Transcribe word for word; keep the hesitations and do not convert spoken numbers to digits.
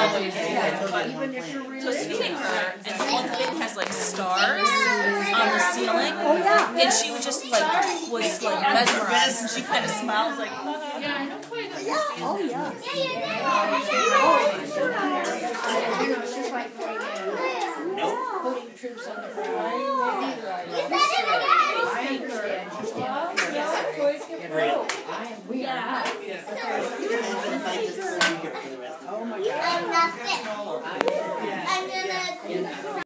was feeding her, and one thing has like stars on the ceiling, and she would just like was like mesmerized, and she kind of smiles like, yeah, I don't quite understand. Yeah, oh yeah. Nope. Putting troops on the ground. Yeah. Oh my God. I'm not fit. I'm gonna.